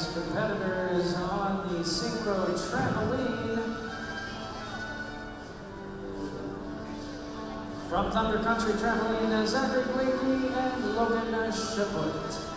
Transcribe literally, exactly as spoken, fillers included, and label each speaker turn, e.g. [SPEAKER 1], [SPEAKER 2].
[SPEAKER 1] next competitors on the Syncro trampoline. From Thunder Country Trampoline, Zachary Blakely and Logan Chaput.